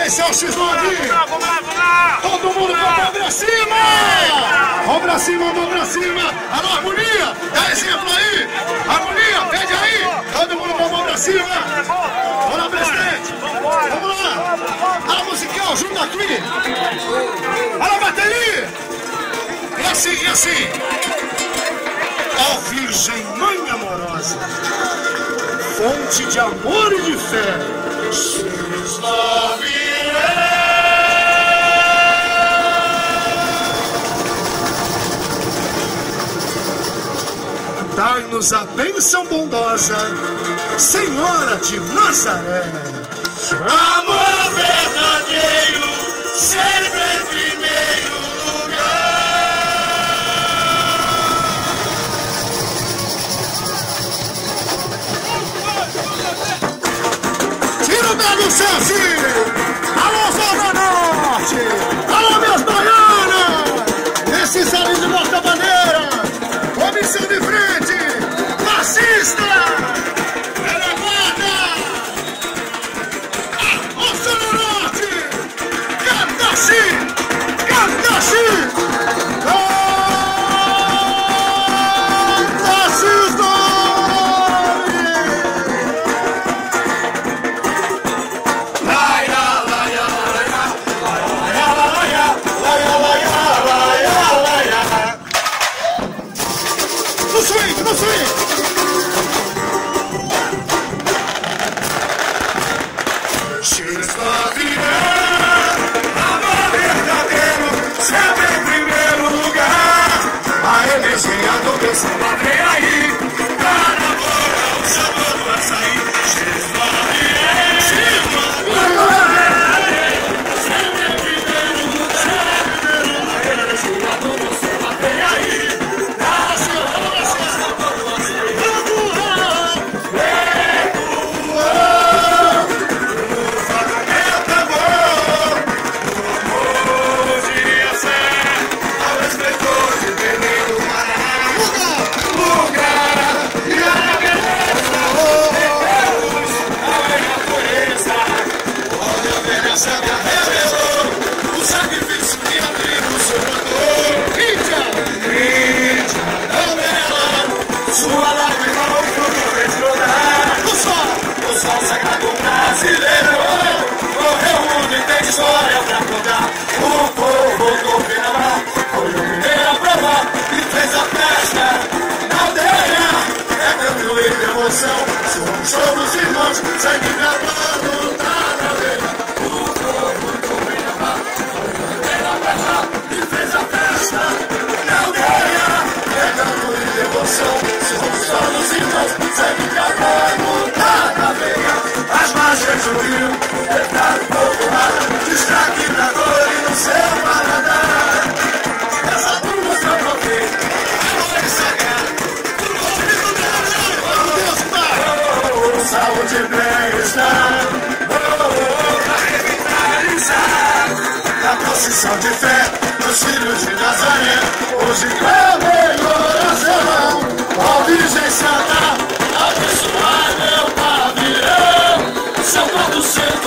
Atenção, X9! Vamos lá! Todo mundo com a mão pra cima! Mão pra cima, mão pra cima! Alô, harmonia! Dá exemplo aí! Harmonia, pede aí! Todo mundo com a mão pra cima! Vamos lá, presidente! Vamos lá! Alô, musical, junta aqui! Alô, bateria! E assim, e assim! Ó Virgem Mãe Amorosa, fonte de amor e de fé, dai-nos a bênção bondosa, Senhora de Nazaré. Amor verdadeiro, sempre em primeiro lugar. Tira o Belo Sense! Alô, Zona Norte! Alô, minhas baianas! Nesse salão de nossa bandeira! Comissão de frente! Fascista! Ela guarda! Ô, Zona Norte! Canta-se! Canta-se! No swing! X9, amor verdadeiro, sempre em primeiro lugar. A energia do meu samba vem aí, pra namorar o sabor do açaí. X9, sempre em primeiro lugar. A energia do meu samba vem aí, pra namorar o sabor do açaí. O sacrifício que a tribo sobrou. Índia, não dela, sua lágrima o fruto fez brotar. O sol sagrado brasileiro correu o mundo e tem história pra contar. O povo do Pinamar foi o primeiro a provar e fez a festa na aldeia. É canto e devoção, somos todos irmãos, sangue gravado lutar na veia. E fez a festa na aldeia, pegando em devoção, somos todos irmãos, sangue cavalo, tá na veia. As marchas do rio, deputado popular, destaque da dor e no seu paladar. Essa turma só profeta, agora sagrada, saúde e bem-estar, pra revitalizar a procissão de fé dos filhos de Nazaré. Hoje comemoração, ó Virgem Santa, abençoar meu pavilhão. São todos seus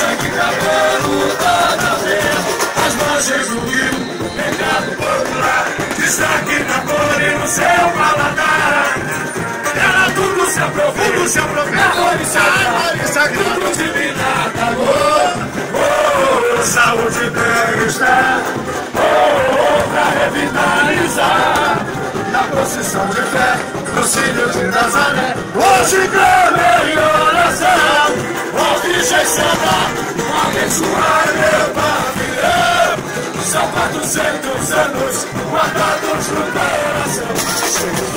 sangue cabelo, toda vez. As margens do rio, mercado popular. Destaque na cor e no seu paladar. Era tudo se aprofunda, harmonizar, tudo divina, calor. Oh, saúde e bem-estar. Oh, pra revitalizar. Na procissão de fé, no cílio de Nazaré. Hoje clamei em oração. Ouvi samba, abençoar meu pavilhão. São 400 anos guardados no coração.